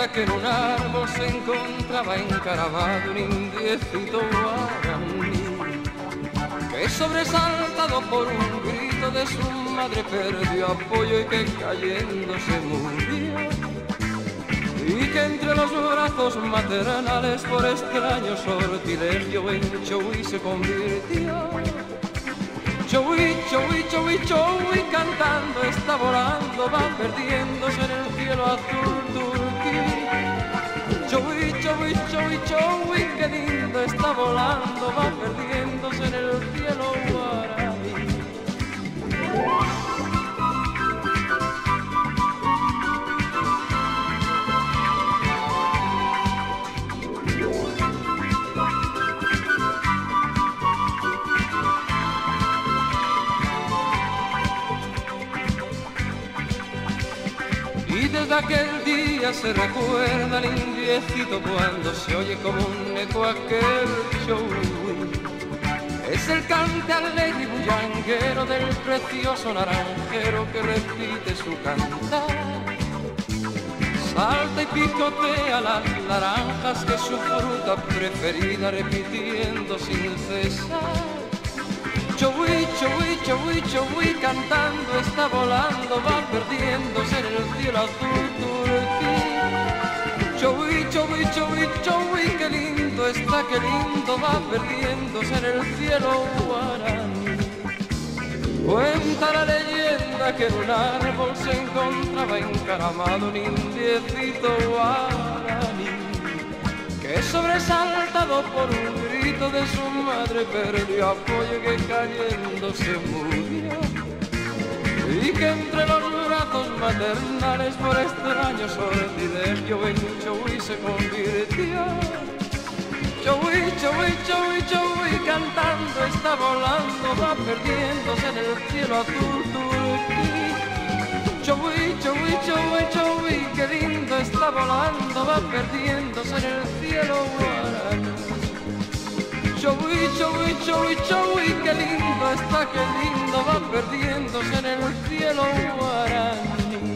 leyenda que en un árbol se encontraba encaramado un indiecito guaraní, que sobresaltado por un grito de su madre perdió apoyo y que cayendo se murió, y que entre los brazos maternales por extraño sortilegio en Chowi se convirtió. Chowi, Chowi, Chowi, Chowi, cantando está volando, va perdiéndose en el cielo azul turquí. Chowi, Chowi, Chowi, Chowi, qué lindo está volando, va perdiéndose en el cielo guaraní. Y desde aquel día se recuerda al indiecito cuando se oye como un eco aquel Chowi. Es el cante alegre y bullanguero del precioso naranjero que repite su cantar. Salta y picotea las naranjas que es su fruta preferida repitiendo sin cesar. Chowi, Chowi, Chowi, Chowi, cantando está volando, va perdiéndose en el cielo azul turquí. Chowi, Chowi, Chowi, Chowi, qué lindo está, qué lindo, va perdiéndose en el cielo guaraní. Cuenta la leyenda que en un árbol se encontraba encaramado un indiecito guaraní, que sobresaltado por un grito de su madre perdió apoyo y que cayendo se murió, y que entre los brazos maternales por extraño sortilegio en Chowi se convirtió. Chowi, Chowi, Chowi, Chowi, cantando está volando, va perdiéndose en el cielo azul turquí. Chowi, Chowi, Chowi, Chowi, qué lindo está volando, va perdiéndose en el cielo guaraní. Chowi, Chowi, Chowi, Chowi, qué lindo está, qué lindo, va perdiéndose en el cielo guaraní.